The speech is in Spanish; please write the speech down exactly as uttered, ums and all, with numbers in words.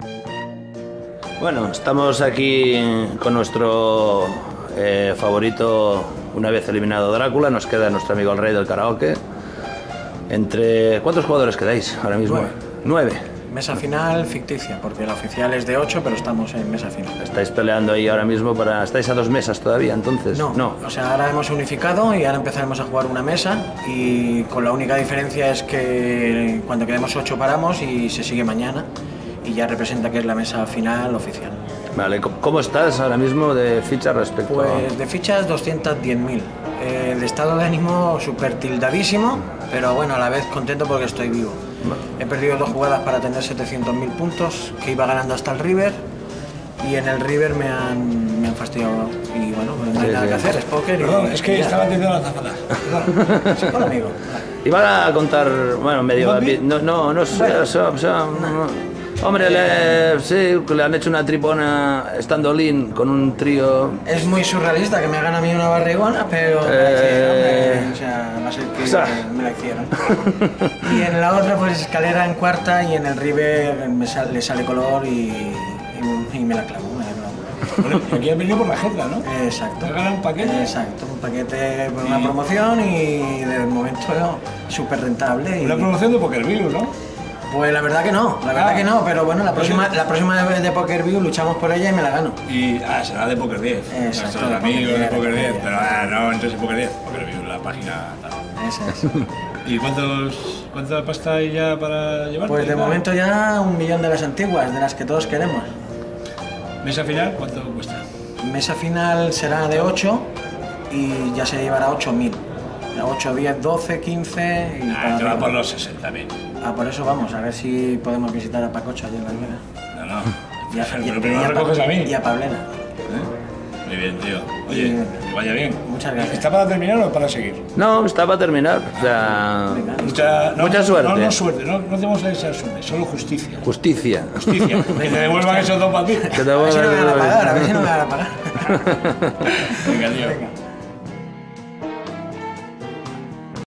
Bueno, estamos aquí con nuestro eh, favorito, una vez eliminado Drácula. Nos queda nuestro amigo el rey del karaoke. Entre ¿cuántos jugadores quedáis ahora mismo? Nueve. Nueve. Mesa final ficticia, porque la oficial es de ocho, pero estamos en mesa final. Estáis peleando ahí ahora mismo para... ¿Estáis a dos mesas todavía, entonces? No, no. O sea, ahora hemos unificado y ahora empezaremos a jugar una mesa, y con la única diferencia es que cuando quedemos ocho paramos y se sigue mañana, y ya representa que es la mesa final oficial. Vale, ¿cómo estás ahora mismo de fichas respecto a...? Pues de fichas doscientos diez mil. Eh, de estado de ánimo súper tildadísimo, pero bueno, a la vez contento porque estoy vivo. He perdido dos jugadas para tener setecientos mil puntos, que iba ganando hasta el River, y en el River me han, me han fastidiado. Y bueno, pues no hay Sí, nada sí. que hacer, es póker y... Perdón, es que ya. estaba atendiendo a la zafata. Sí, hola, amigo. Iba a contar, bueno, medio... No, no, no sé, Bueno. so- so- no. Hombre, le, sí, le han hecho una tripona estando Lin con un trío... Es muy surrealista que me hagan a mí una barrigona, pero me la Eh, hicieron, o sea, va a ser que o sea. me la hicieron. Y en la otra, pues escalera en cuarta, y en el River me sal- le sale color y, y, y me la clavo, me la clavo. Bueno, y aquí han venido por la agenda, ¿no? Exacto. ¿Te has ganado un paquete? Exacto, un paquete por una Y- promoción y de momento súper rentable. Y... Una promoción de PokerView, ¿no? Pues la verdad que no, la verdad Ah. que no, pero bueno, la próxima, la próxima vez de PokerView luchamos por ella y me la gano. Y, ah, será de Poker diez. Exacto, Nuestros de amigos Poker de diez, Poker de diez. Poker Pero ah, no, entonces Poker diez. PokerView, la página tal. Esa es. ¿Y cuántos, cuánta pasta hay ya para llevarte? Pues de momento ya un millón de las antiguas, de las que todos queremos. ¿Mesa final cuánto cuesta? Mesa final será de ocho y ya se llevará ocho mil. ocho, diez, doce, quince y Ah, para te va arriba. por los sesenta mil. Ah, por eso vamos, a ver si podemos visitar a Pacocho allí en Las Vegas. No, no. Y a, Pero y- primero y a Pa- recoges a mí. Y a Pablena. ¿Eh? Muy bien, tío. Oye, Y- que vaya bien. Muchas gracias. ¿Está para terminar o para seguir? No, está para terminar. O sea, Venga. Mucha, no, Mucha suerte. No, no suerte, no, no tenemos esa suerte, solo justicia. justicia. Justicia. Que te devuelvan esos dos para ti. Que te A ver si no me van a vuelvan- pagar, a ver si no me van a pagar. Venga, tío. Venga.